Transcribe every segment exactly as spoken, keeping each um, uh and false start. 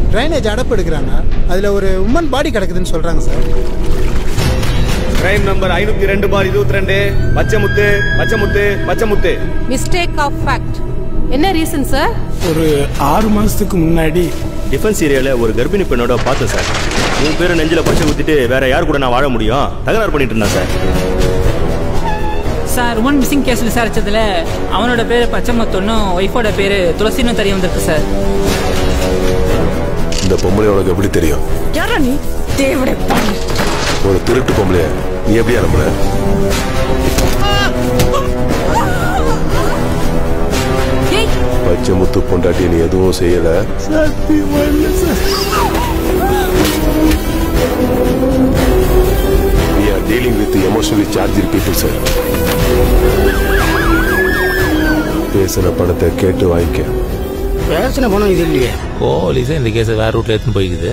Drainage அடப்பு எடுக்கிறாங்க. அதில் ஒரு உமன் பாடி கிடக்குதுன்னு சொல்கிறாங்க சார். கிரைம் நம்பர் ஐநூத்தி ரெண்டு பார் இருபத்தி ரெண்டு Pachaimuthu Pachaimuthu Pachaimuthu. Mistake of fact. என்ன ரீசன் சார்? ஒரு ஆறு மாசத்துக்கு முன்னாடி டிஃபென்ஸ் ஏரியால ஒரு கர்ப்பிணி பெண்ணோட பார்த்தேன் சார். மூணு பேரும் நெஞ்சில பச்சை குத்திட்டு வேற யார் கூட நான் வாழ முடியும் தகராறு பண்ணிட்டு இருந்தான் sir. Sir woman missing case விசாரிச்சதுல அவனோட பேரு பச்சைமுத்துன்னும் ஒய்ஃபோட பேரு துளசின்னு தெரிய வந்திருக்கு சார். இந்த பொம்பளை உனக்கு எப்படி தெரியும்? யாரா நீ? தேவடே பாவி. ஒரு திருட்டு பொம்பளைய நீ எப்படியா நம்புற? பச்சைமுத்து பொண்டாட்டி நீ எதுவும் செய்யல. We are dealing with emotionally charged people, sir. பேசின பணத்தை கேட்டு வாங்கிக்க. பேசின பணம் இது இல்லையே. போலீஸ் இந்த கேஸை வேற ரூட்ல எடுத்துன்னு போய்க்குது.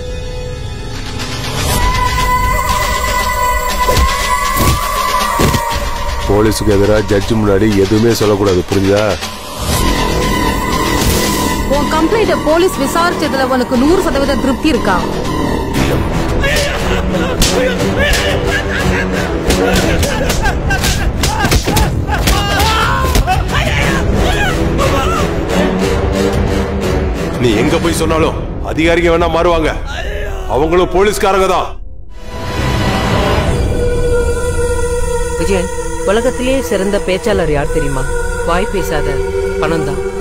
போலீஸுக்கு எதிராக ஜட்ஜு முன்னாடி எதுவுமே சொல்லக்கூடாது, புரிஞ்சுதா? உன் கம்ப்ளைண்ட போலீஸ் விசாரிச்சதுல உனக்கு நூறு சதவீதம் திருப்தி இருக்கா? நீ எங்க போய் சொன்னாலும் அதிகாரிங்க வேணா மாறுவாங்க. அவங்களும் போலீஸ்காரங்க தான். விஜயன், உலகத்திலேயே சிறந்த பேச்சாளர் யார் தெரியுமா? வாய் பேசாத பணம் தான்.